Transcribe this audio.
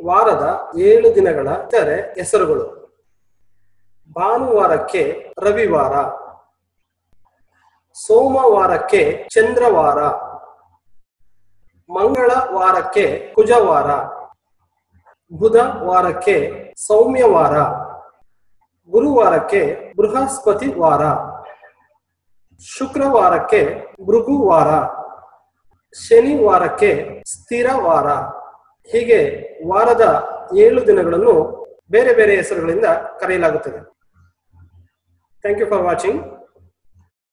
ವಾರದ 7 ದಿನಗಳ ಇತರೆ ಹೆಸರುಗಳು. ಭಾನುವಾರಕ್ಕೆ ರವಿವಾರ, ಸೋಮವಾರಕ್ಕೆ ಚಂದ್ರವಾರ, ಮಂಗಳವಾರಕ್ಕೆ ಕುಜವಾರ, ಬುಧವಾರಕ್ಕೆ ಸೌಮ್ಯವಾರ, ಗುರುವಾರಕ್ಕೆ ಬೃಹಸ್ಪತಿ ವಾರ, ಶುಕ್ರವಾರಕ್ಕೆ ಭೃಗುವಾರ, ಶನಿವಾರಕ್ಕೆ ಸ್ಥಿರವಾರ. ಹೀಗೆ ವಾರದ 7 ದಿನಗಳನ್ನು ಬೇರೆ ಬೇರೆ ಹೆಸರುಗಳಿಂದ ಕರೆಯಲಾಗುತ್ತದೆ. Thank you for watching.